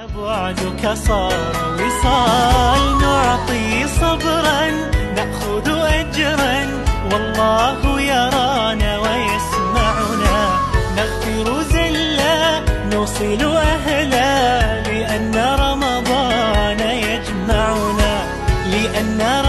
بعدك صار وصال، نعطي صبرا نأخذ أجرا، والله يرانا ويسمعنا. نغفر زلا نوصل أهلا، لأن رمضان يجمعنا، لأن